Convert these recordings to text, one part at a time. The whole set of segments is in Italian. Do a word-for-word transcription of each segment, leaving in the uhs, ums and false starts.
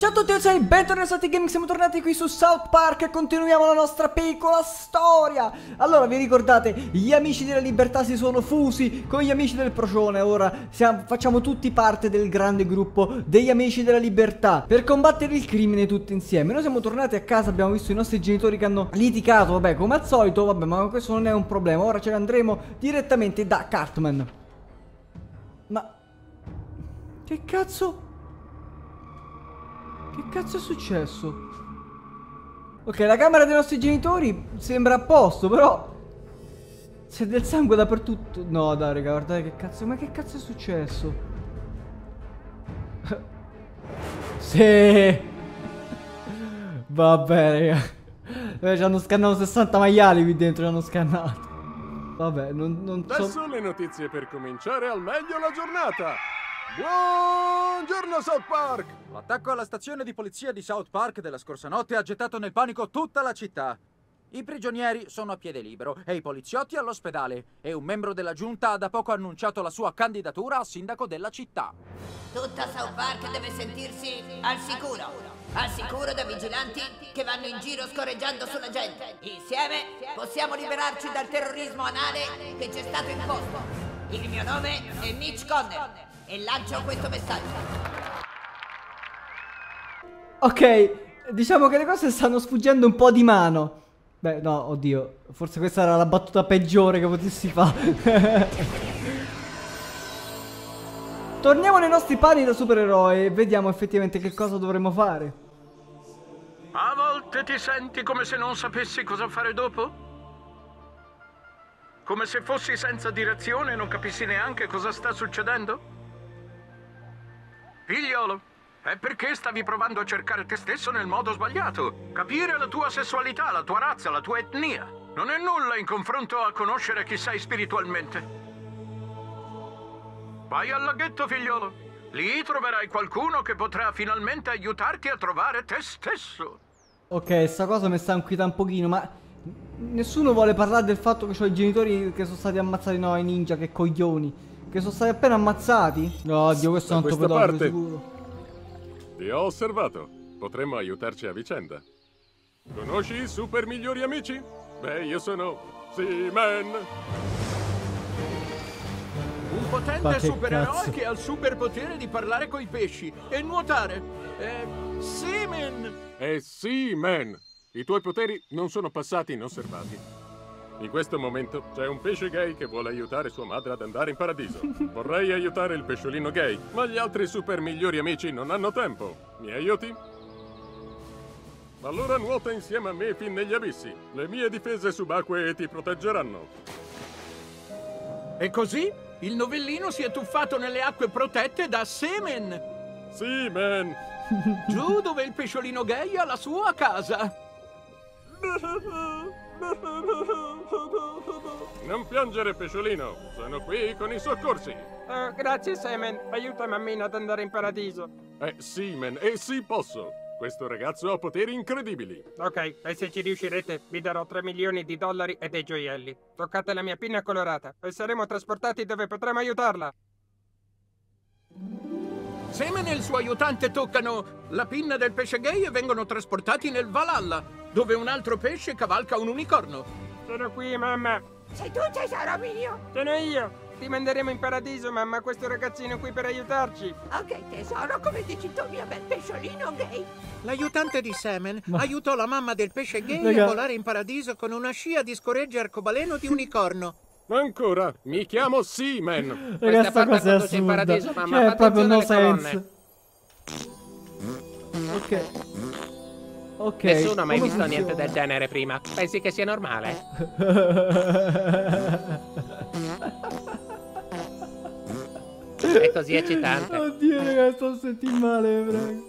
Ciao a tutti, io sono bentornati a Sati Gaming, siamo tornati qui su South Park e continuiamo la nostra piccola storia. Allora, vi ricordate, gli amici della libertà si sono fusi con gli amici del procione. Ora siamo, facciamo tutti parte del grande gruppo degli amici della libertà per combattere il crimine tutti insieme. Noi siamo tornati a casa, abbiamo visto i nostri genitori che hanno litigato, vabbè, come al solito, vabbè, ma questo non è un problema. Ora ce ne andremo direttamente da Cartman. Ma che cazzo? Che cazzo è successo? Ok, la camera dei nostri genitori sembra a posto, però c'è del sangue dappertutto. No, dai, raga, guardate che cazzo. Ma che cazzo è successo? Sì. Vabbè, raga. Ci hanno scannato sessanta maiali qui dentro, ci hanno scannato. Vabbè, non, non so. Adesso le notizie per cominciare al meglio la giornata. Buongiorno South Park! L'attacco alla stazione di polizia di South Park della scorsa notte ha gettato nel panico tutta la città. I prigionieri sono a piede libero e i poliziotti all'ospedale e un membro della giunta ha da poco annunciato la sua candidatura a sindaco della città. Tutta South Park deve sentirsi al sicuro, al sicuro da vigilanti che vanno in giro scorreggiando sulla gente. Insieme possiamo liberarci dal terrorismo anale che ci è stato imposto. Il mio nome è Mitch Conner e lancio questo messaggio. Ok, diciamo che le cose stanno sfuggendo un po' di mano. Beh, no, oddio, forse questa era la battuta peggiore che potessi fare. Torniamo nei nostri panni da supereroi e vediamo effettivamente che cosa dovremmo fare. A volte ti senti come se non sapessi cosa fare dopo? Come se fossi senza direzione e non capissi neanche cosa sta succedendo? Figliolo, è perché stavi provando a cercare te stesso nel modo sbagliato. Capire la tua sessualità, la tua razza, la tua etnia. Non è nulla in confronto a conoscere chi sei spiritualmente. Vai al laghetto, figliolo. Lì troverai qualcuno che potrà finalmente aiutarti a trovare te stesso. Ok, sta cosa mi sta inquietando un pochino, ma nessuno vuole parlare del fatto che ho i genitori che sono stati ammazzati. No, i ninja, che coglioni. Che sono stati appena ammazzati? No, Dio, questo è un topodoglio sicuro. Ti ho osservato. Potremmo aiutarci a vicenda. Conosci i super migliori amici? Beh, io sono Seaman. Un potente supereroe che ha il superpotere di parlare coi pesci e nuotare. È Seaman. È Seaman. I tuoi poteri non sono passati inosservati. In questo momento c'è un pesce gay che vuole aiutare sua madre ad andare in paradiso. Vorrei aiutare il pesciolino gay, ma gli altri super migliori amici non hanno tempo. Mi aiuti? Allora nuota insieme a me fin negli abissi. Le mie difese subacquee ti proteggeranno. E così il novellino si è tuffato nelle acque protette da Seaman. Seaman! Giù dove il pesciolino gay ha la sua casa. Non piangere, pesciolino. Sono qui con i soccorsi. Uh, grazie, Seaman. Aiuta mammina ad andare in paradiso. Eh, Seaman, e sì posso. Questo ragazzo ha poteri incredibili. Ok, e se ci riuscirete, vi darò tre milioni di dollari e dei gioielli. Toccate la mia pinna colorata e saremo trasportati dove potremo aiutarla. Seaman e il suo aiutante toccano la pinna del pesce gay e vengono trasportati nel Valhalla, dove un altro pesce cavalca un unicorno. Sono qui, mamma. Sei tu, tesoro mio? Sono io. Ti manderemo in paradiso, mamma, questo ragazzino qui per aiutarci. Ok, tesoro, come dici tu, mio bel pesciolino gay? L'aiutante di Seaman Ma... aiutò la mamma del pesce gay Raga... a volare in paradiso con una scia di scoregge arcobaleno di unicorno. Ancora, mi chiamo Seaman. Raga, sta cosa è assurda. Paradiso, mamma. Cioè, è proprio no Attenzione alle sense. Ok. Ok. Nessuno ha mai come visto funziona? niente del genere prima. Pensi che sia normale? È così eccitante. Oddio, raga, sto sentendo male, prego.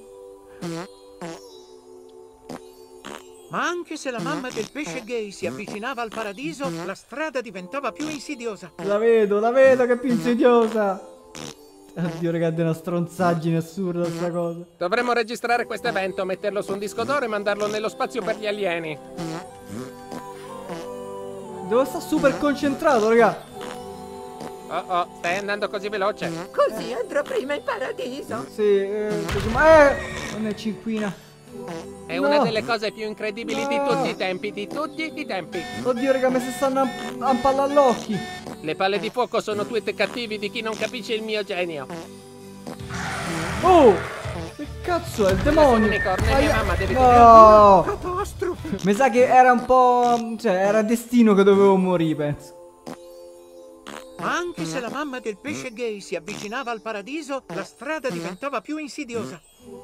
Ma anche se la mamma del pesce gay si avvicinava al paradiso, la strada diventava più insidiosa. La vedo, la vedo che è più insidiosa. Oddio, raga, è una stronzaggine assurda sta cosa. Dovremmo registrare questo evento, metterlo su un disco d'oro e mandarlo nello spazio per gli alieni. Devo stare super concentrato, raga. Oh oh, stai andando così veloce. Così andrò prima in paradiso. Sì, eh, ma eh, non è cinquina. È No. una delle cose più incredibili No. di tutti i tempi, di tutti i tempi. Oddio, raga, mi si stanno a, a impallare all'occhi. Le palle di fuoco sono tweet cattivi di chi non capisce il mio genio. Oh! Che cazzo è il demonio? unicorno, è mia Aia. mamma, devi No! Catastrofe! Mi sa che era un po'... cioè, era destino che dovevo morire, penso. Ma anche se la mamma del pesce gay si avvicinava al paradiso, la strada diventava più insidiosa.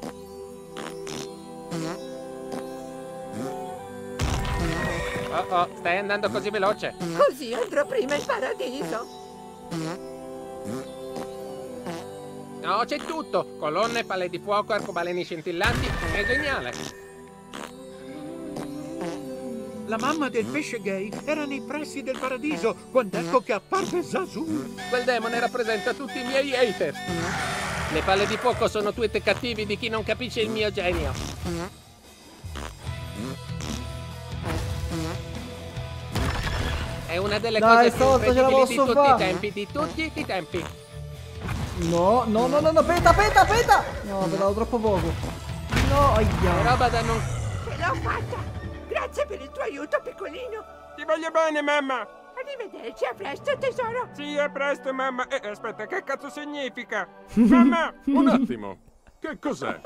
Oh oh, stai andando così veloce. Così andrò prima in paradiso. No, c'è tutto. Colonne, palle di fuoco, arcobaleni scintillanti. È geniale. La mamma del pesce gay era nei pressi del paradiso quando ecco che apparve Zazu. Quel demone rappresenta tutti i miei hater. Le palle di fuoco sono tweet cattivi di chi non capisce il mio genio. È una delle Dai, cose più stavolta ce la incredibili di posso tutti i fare. tempi, di tutti i tempi. No, no, no, no, no, peta, peta, peta! No, pedavo troppo poco. No, È aia. roba da non... Ce l'ho fatta! Grazie per il tuo aiuto, piccolino! Ti voglio bene, mamma! Arrivederci, a presto, tesoro! Sì, a presto, mamma. Eh, aspetta, che cazzo significa? Mamma! Un attimo. Che cos'è?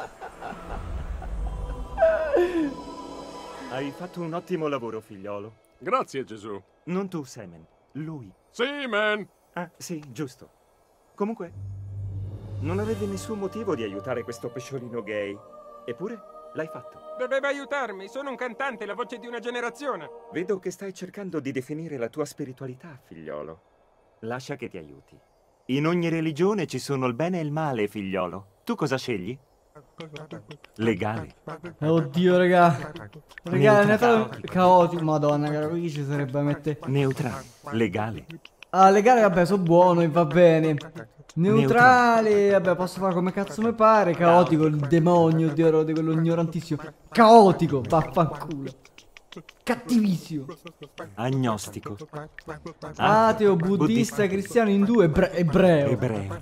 Hai fatto un ottimo lavoro, figliolo. Grazie, Gesù. Non tu, Semen. Lui. Sì, man. Ah, sì, giusto. Comunque, non avevi nessun motivo di aiutare questo pesciolino gay. Eppure, l'hai fatto. Doveva aiutarmi, sono un cantante, la voce di una generazione. Vedo che stai cercando di definire la tua spiritualità, figliolo. Lascia che ti aiuti. In ogni religione ci sono il bene e il male, figliolo. Tu cosa scegli? Legale. Oddio, raga. Raga, ne fa caotico. Madonna, caro, qui ci sarebbe da mettere. Neutrale. Legale. Ah, legale, vabbè, sono buono e va bene. Neutrale, vabbè, posso fare come cazzo mi pare. Caotico, il demonio, Dio, di quello ignorantissimo. Caotico, vaffanculo. Cattivissimo. Agnostico. Ateo, buddista, cristiano, indù, ebre ebreo. Ebreo.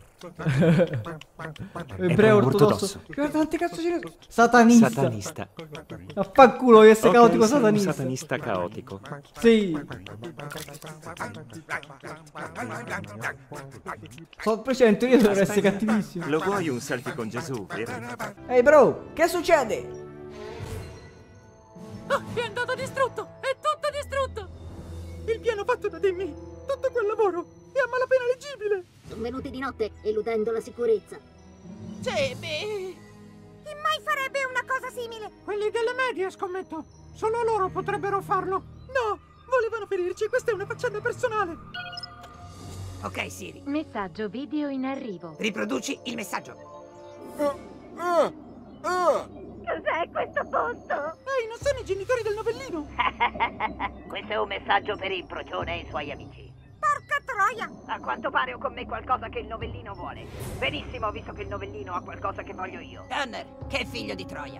Ebreo ortodosso. Guarda quanti cazzo ce ne sono. Satanista. Satanista. Affanculo, io essere Ok, caotico sei un satanista. satanista caotico. Sì. Sono presente, io dovrei essere cattivissimo. Lo vuoi un selfie con Gesù, vero? Ehi bro, che succede? Oh, è andato distrutto! È tutto distrutto! Il piano fatto da Dimmy, tutto quel lavoro, è a malapena leggibile. Sono venuti di notte, eludendo la sicurezza. Jimmy! Chi mai farebbe una cosa simile? Quelli delle medie, scommetto. Solo loro potrebbero farlo. No, volevano ferirci, questa è una faccenda personale. Ok, Siri, Messaggio video in arrivo. riproduci il messaggio. Cos'è questo posto? Ehi, non sono i genitori del novellino. Questo è un messaggio per il procione e i suoi amici. Porca troia! A quanto pare ho con me qualcosa che il novellino vuole. Benissimo, visto che il novellino ha qualcosa che voglio io. Tanner, che figlio di Troia.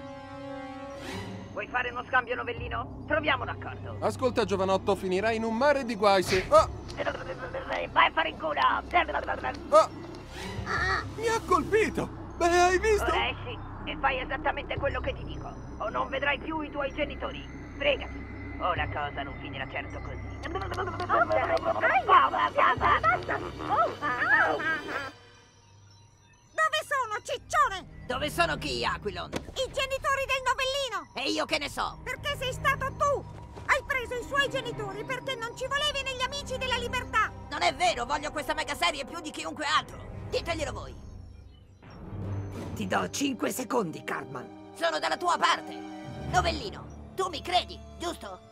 Vuoi fare uno scambio novellino? Troviamo un accordo. Ascolta, giovanotto, finirai in un mare di guai se... Ah! Vai a fare in culo! Ah! Mi ha colpito! Beh, hai visto? Ora esci e fai esattamente quello che ti dico. O non vedrai più i tuoi genitori. Fregati. O la cosa non finirà certo così. Dove sono, ciccione? Dove sono chi, Aquilon? I genitori del novellino! E io che ne so? Perché sei stato tu! Hai preso i suoi genitori perché non ci volevi negli amici della libertà! Non è vero, voglio questa mega serie più di chiunque altro. Diteglielo voi. Ti do cinque secondi, Cartman. Sono dalla tua parte. Novellino, tu mi credi, giusto?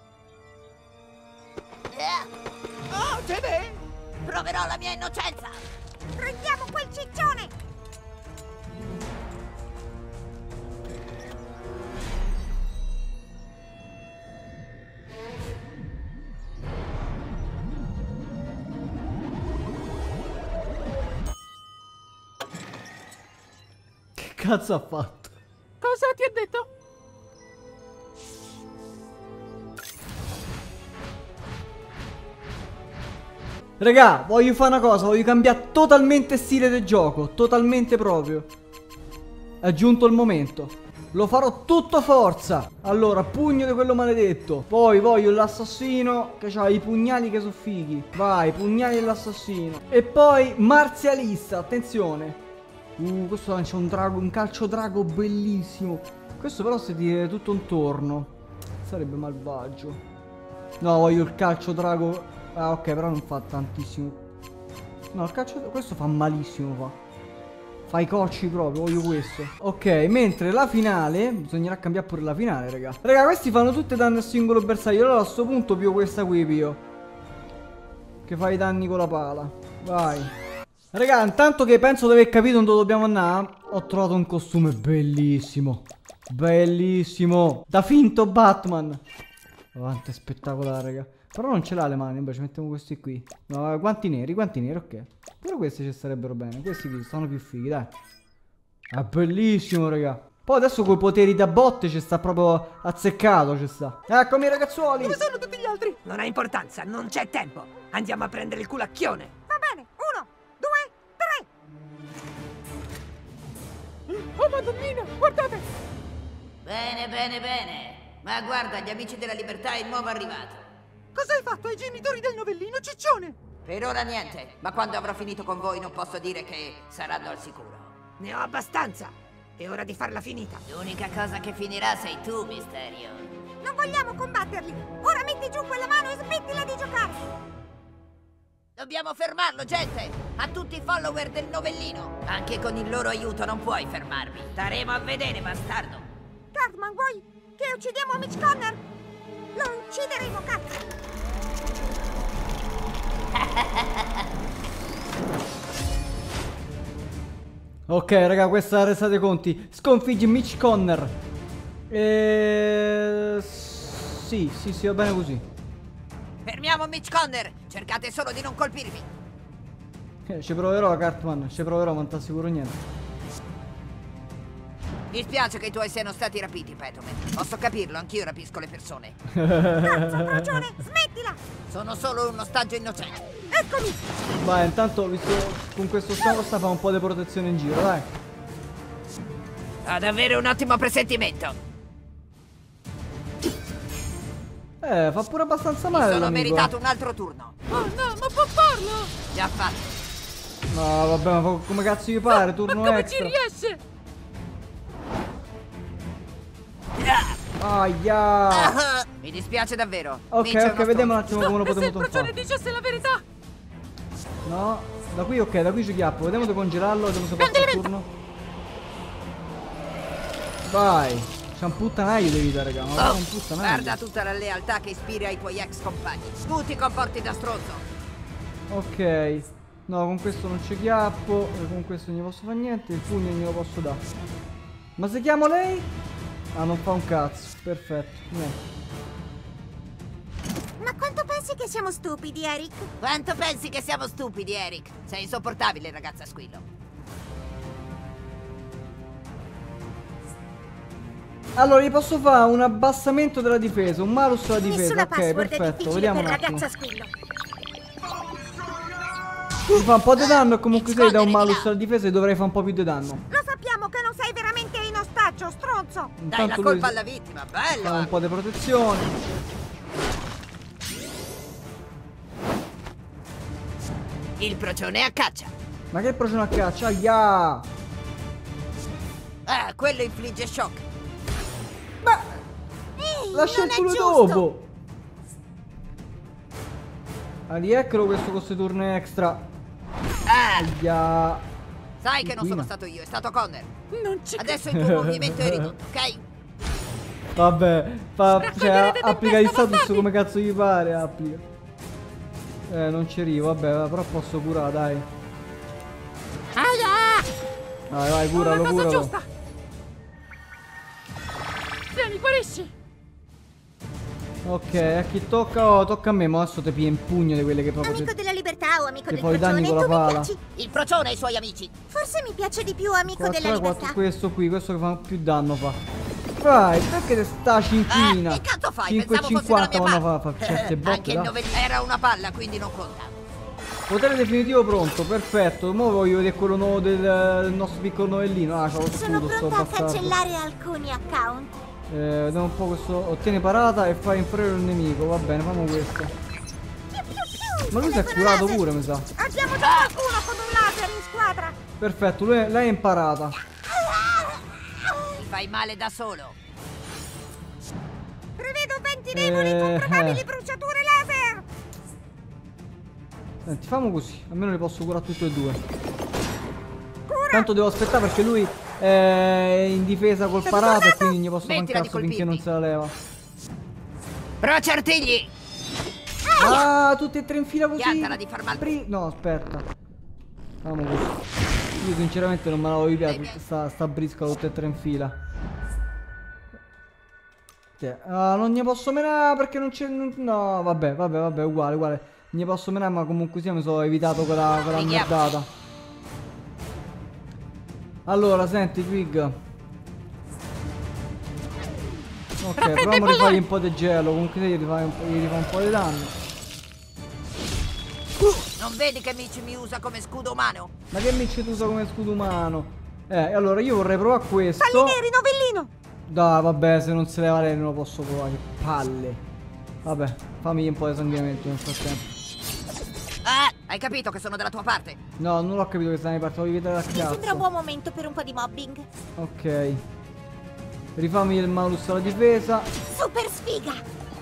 Oh, Jimmy! Proverò la mia innocenza. Prendiamo quel ciccione! Che cazzo ha fatto? Cosa ti ha detto? Raga, voglio fare una cosa, voglio cambiare totalmente stile del gioco. Totalmente proprio. È giunto il momento. Lo farò tutto forza. Allora, pugno di quello maledetto. Poi voglio l'assassino che ha i pugnali che sono fighi. Vai, pugnali dell'assassino. E poi marzialista, attenzione. Uh, questo c'è un drago, un calcio drago bellissimo. Questo però si tira tutto intorno. Sarebbe malvagio. No, voglio il calcio drago. Ah, ok, però non fa tantissimo. No, il calcio questo fa malissimo, fa. Fa i cocci proprio, voglio questo. Ok, mentre la finale, bisognerà cambiare pure la finale, raga. Raga, questi fanno tutte danni al singolo bersaglio. Allora a sto punto pio questa qui, pio. Che fa i danni con la pala. Vai. Raga, intanto che penso di aver capito dove dobbiamo andare, ho trovato un costume bellissimo. Bellissimo. Da finto Batman. Avanti, spettacolare, raga. Però non ce l'ha le mani, invece mettiamo questi qui. No, guanti neri, guanti neri, ok. Però questi ci starebbero bene. Questi qui stanno più fighi, dai. È bellissimo, raga. Poi adesso coi poteri da botte ci sta proprio azzeccato, ci sta. Eccomi, ragazzuoli. Dove sono tutti gli altri? Non ha importanza, non c'è tempo. Andiamo a prendere il culacchione. Va bene, uno, due, tre. Oh, madonnina, guardate. Bene, bene, bene. Ma guarda, gli amici della libertà è il nuovo arrivato. Cosa hai fatto ai genitori del novellino, ciccione? Per ora niente, ma quando avrò finito con voi non posso dire che saranno al sicuro. Ne ho abbastanza. È ora di farla finita. L'unica cosa che finirà sei tu, Misterio. Non vogliamo combatterli. Ora metti giù quella mano e smettila di giocare. Dobbiamo fermarlo, gente! A tutti i follower del novellino. Anche con il loro aiuto non puoi fermarmi. Staremo a vedere, bastardo. Cartman, vuoi che uccidiamo Mitch Conner? Lo uccideremo, cazzo! Ok, raga, questa restate conti. Sconfiggi Mitch Conner. E... Sì, sì, sì, va bene così. Fermiamo Mitch Conner. Cercate solo di non colpirmi. Eh, ci proverò, Cartman. Ci proverò, ma non ti assicuro niente. Mi spiace che i tuoi siano stati rapiti, Petoman. Posso capirlo, anch'io rapisco le persone. Cazzo, ragione, smettila! Sono solo un ostaggio innocente. Eccomi! Vai, intanto, visto con questo stavo sta fa un po' di protezione in giro, dai. Ad avere un ottimo presentimento. Eh, fa pure abbastanza male. Sono l'amico, meritato eh. un altro turno. Oh no, ma può farlo! Già fatto. No, vabbè, ma fa come cazzo gli pare, turno ma come extra. ci riesce? Aia. Ah, mi dispiace davvero. Ok, Mitch è ok, uno vediamo un stronzo. attimo come lo E se potremo il procione tonfare. dicesse la verità? No, da qui ok, da qui ci chiappo. Vediamo di congelarlo, vediamo se passa il turno. Vai. C'è un puttanaio di vita, raga. Ma Oh, un puttanaio. guarda tutta la lealtà che ispiri ai tuoi ex compagni. Tu ti comporti da stronzo. Ok. No, con questo non ci chiappo. E con questo non gli posso fare niente. Il pugno glielo posso dare. Ma se chiamo lei? Ah, non fa un cazzo. Perfetto. Niente. Ma quanto pensi che siamo stupidi, Eric? Quanto pensi che siamo stupidi, Eric? Sei insopportabile, ragazza squillo. Allora, gli posso fare un abbassamento della difesa, un malus della difesa. Nessuna Ok, password è perfetto. difficile Vediamo per un attimo. ragazza squillo. Mi fa un po' di danno e comunque se gli dà un Nascondere, malus alla difesa e dovrei fare un po' più di danno. Lo sappiamo che non sei veramente in ostaggio, stronzo! Dai Intanto la lui colpa si- alla vittima, fa bello! un po' di protezione. Il procione è a caccia. Ma che procione a caccia? Aia! Ah, quello infligge shock. Ma Ehi, lascia non il è culo giusto! dopo. Ah, rieccolo questo con queste turne extra. Ah, Aia! sai che non sono Inquina. stato io, è stato Conner. Non ci Adesso il tuo movimento è ridotto, ok? Vabbè, fa, cioè, Raccoglierete applica il tempesta, status bastardi! come cazzo gli pare, applica. Eh, non ci arrivo, vabbè, però posso curare, dai. Aia! Vai, vai, Ho la curalo, cosa curalo. giusta! Vieni, guarisci! Ok, a chi tocca? Oh, tocca a me, ma adesso ti pia in pugno di quelle che proprio... Amico ti- della libertà o amico Che del poi danni procione, con la tu mi pala. piaci. Il procione e i suoi amici. Forse mi piace di più amico quattro, della quattro, libertà. questo qui, questo che fa più danno fa. Vai, perché te sta cinquina? Eh, che cazzo fai? cinque e Pensavo fosse della cinquanta mia vanno fa, parte. fa certe botte, Anche il dai. novellino era una palla, quindi non conta. Potere definitivo pronto, perfetto. Ora voglio vedere quello nuovo del, del nostro piccolo novellino. Ah, c'ho lo Sono scudo, sto pronta a bastardo. cancellare alcuni account. Eh, vediamo un po' questo. Ottieni parata e fai inferiore il nemico. Va bene, facciamo questo. Più, più, più. Ma lui si è Telefono curato laser. pure, mi sa. Abbiamo già qualcuno con un laser in squadra. Perfetto, lui, lei è imparata. Ti fai male da solo. Prevedo venti demoni Eh, con probabili eh. bruciature laser. Senti, facciamo così. Almeno li posso curare tutti e due. Tanto devo aspettare perché lui è in difesa col parata e quindi gli posso fare un Smettila di cazzo finché non se la leva. Bruciartigli! Ah, tutti e tre in fila così. Piantala di far male. Pri- no, aspetta. Facciamo così. Io sinceramente non me l'avevo piaciuta sta, sta brisca tutte e tre in fila. Ah, non ne posso menare perché non c'è. No, vabbè, vabbè, vabbè, uguale, uguale. Ne posso menare, ma comunque sia mi sono evitato quella, quella merdata. Allora, senti, Twig. Ok, proviamo a rifargli un po' di gelo. Comunque gli rifà un, gli rifà un po' di danno. Non vedi che Mitch mi usa come scudo umano? Ma che Mitch ti usa come scudo umano? Eh, allora io vorrei provare questo. Palli neri, novellino. Dai, vabbè, se non se leva lei non lo posso provare. Che palle. Vabbè, fammi un po' di sanguinamento nel frattempo. Ah, hai capito che sono dalla tua parte? No, non l'ho capito che stai in parte, voglio vedere la Mi sembra un cazzo. buon momento per un po' di mobbing. Ok. Rifammi il malus alla difesa. Super sfiga.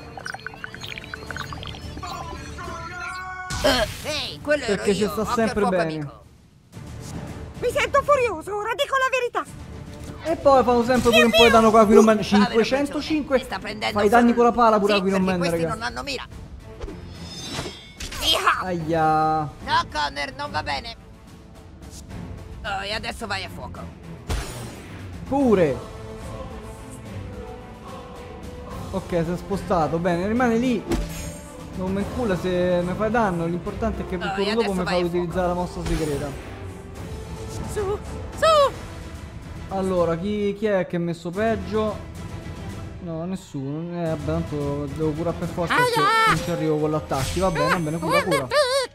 Ehi, quello ero Perché ci io, sta occhio al sempre fuoco bene. amico. Mi sento furioso, ora dico la verità. E poi fanno sempre pure un po' di danno con Aquino Man. cinquecentocinque. Mi sta prendendo Fai danni solo- con la pala pure Sì, Aquino perché Man, questi raga. non hanno mira. Iha! Aia. No, Connor, non va bene. Oh, e adesso vai a fuoco. Pure. Ok, si è spostato. Bene, rimane lì. Non mi incula se mi fai danno. L'importante è che Oh, il e turno dopo adesso mi vai fa a utilizzare la mossa segreta. Su, su. Allora, chi, chi è che ha messo peggio? No, nessuno. Eh, vabbè, tanto devo curare per forza se non ci arrivo con l'attacco. Va bene, va bene, cura, cura.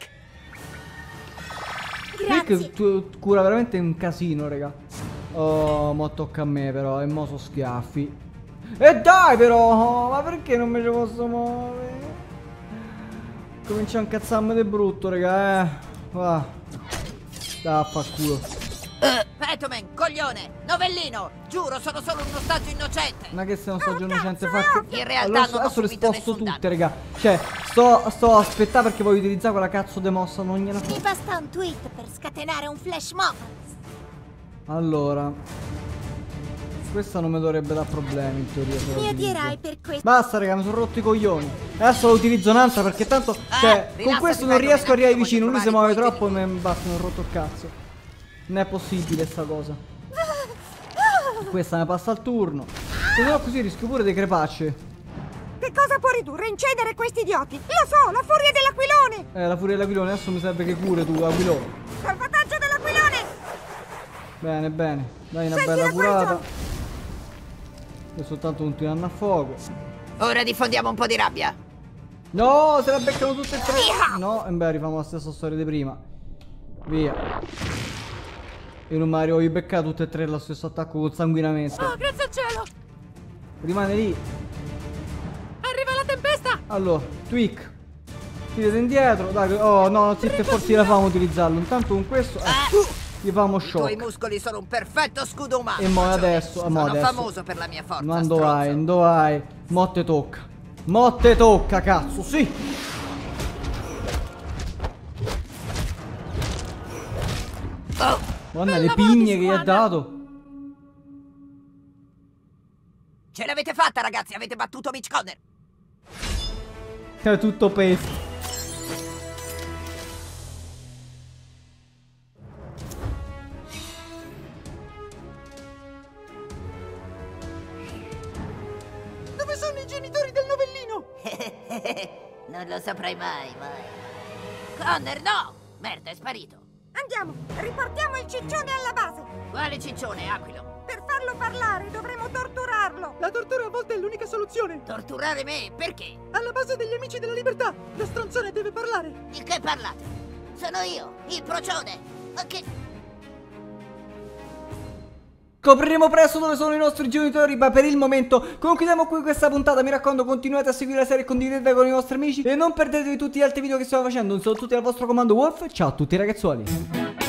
Rick tu, cura veramente un casino, raga. Oh, mo tocca a me però, e mo so schiaffi. E dai però, ma perché non me ci posso muovere? Comincia a incazzarmi di brutto, raga, eh. Va. Da, fa culo. Uh, Petoman, coglione, novellino, giuro, sono solo un ostaggio innocente. Ma che sei un saggio innocente fa che... In realtà allora, non ho adesso le subito sposto nessun tutte, raga. Cioè, sto, sto a aspettare perché voglio utilizzare quella cazzo di mossa, non gliela Mi faccio. basta un tweet per scatenare un flash mob. Allora. Questa non mi dovrebbe dar problemi in teoria. se la Mi utilizzo. odierai per questo. Basta, raga, mi sono rotto i coglioni. Adesso lo utilizzo un'altra perché tanto. Cioè, con rilassati, questo non Pedro, riesco a arrivare voglio vicino. Lui si trovare muove i tuoi troppo e mi basta, mi ho rotto il cazzo. Non è possibile sta cosa. Questa mi passa il turno. Se no così rischio pure dei crepacce. Che cosa può ridurre in cenere questi idioti? Lo so, la furia dell'aquilone. Eh, la furia dell'aquilone, adesso mi serve che cure tu, aquilone. Salvataggio dell'aquilone. Bene, bene. Dai una Senti bella la curata. E soltanto un tiranno a fuoco. Ora diffondiamo un po' di rabbia. No, se la beccano tutte e tre. No, e beh, rifamo la stessa storia di prima. Via. Io non mi arrivo a beccare tutte e tre lo stesso attacco col sanguinamento. Oh, grazie al cielo. Rimane lì. Arriva la tempesta. Allora, tweak. Tirate indietro. Dai, oh no, non siete forti, la famo utilizzarlo. Intanto con questo. Eh, gli famo I tuoi shock. muscoli sono un perfetto scudo umano. E mo Cioè, adesso, mo sono adesso. famoso per la mia forza. Non stronzo. vai, non vai. Motte tocca. Motte tocca, cazzo, sì. Oh, Guarda le pigne che gli ha dato. ce l'avete fatta, ragazzi, avete battuto Mitch Connor. È tutto pesto. Dove sono i genitori del novellino? Non lo saprai mai, mai. Connor, no! Merda, è sparito. Andiamo, riportiamo il ciccione alla base. Quale ciccione, Aquilo? Per farlo parlare dovremo torturarlo. La tortura a volte è l'unica soluzione. Torturare me? Perché? Alla base degli Amici della Libertà. Lo stronzone deve parlare. Di che parlate? Sono io, il procione. Ok. Scopriremo presto dove sono i nostri genitori, ma per il momento concludiamo qui questa puntata. Mi raccomando, continuate a seguire la serie e condividete con i vostri amici e non perdetevi tutti gli altri video che stiamo facendo. Un saluto a tutti dal vostro comando Wolf. Ciao a tutti ragazzuoli.